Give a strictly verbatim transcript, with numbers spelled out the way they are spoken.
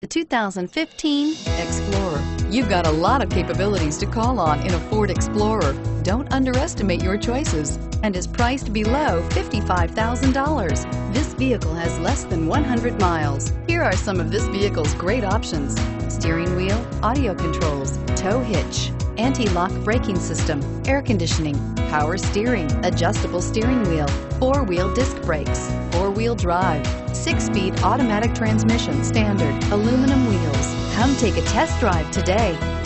The two thousand fifteen Explorer. You've got a lot of capabilities to call on in a Ford Explorer. Don't underestimate your choices, and is priced below fifty-five thousand dollars. This vehicle has less than one hundred miles. Here are some of this vehicle's great options: steering wheel audio controls, tow hitch, anti-lock braking system, air conditioning, power steering, adjustable steering wheel, four-wheel disc brakes, four-wheel drive, six-speed automatic transmission standard, aluminum wheels. Come take a test drive today.